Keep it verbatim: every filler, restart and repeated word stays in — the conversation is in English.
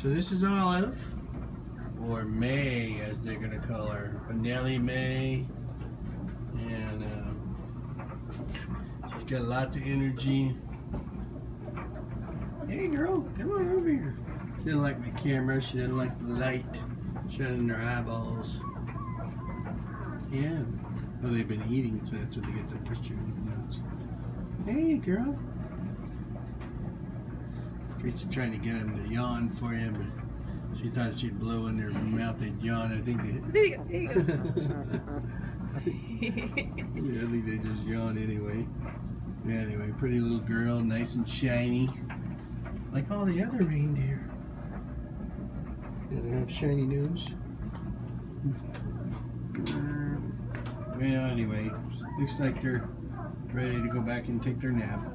So this is Olive, or May as they're gonna call her, Benelli May, and uh, she's got lots of energy. Hey girl, come on over here. She didn't like my camera, she didn't like the light shining in her eyeballs. Yeah, well, they've been eating, so that's what they get the picture notes. Hey girl. She's trying to get him to yawn for him, but she thought she'd blow in their mouth and yawn. I think they. There you go. There you go. I think they just yawn anyway. Anyway, pretty little girl, nice and shiny, like all the other reindeer. They have shiny nose. Uh, well, anyway, looks like they're ready to go back and take their nap.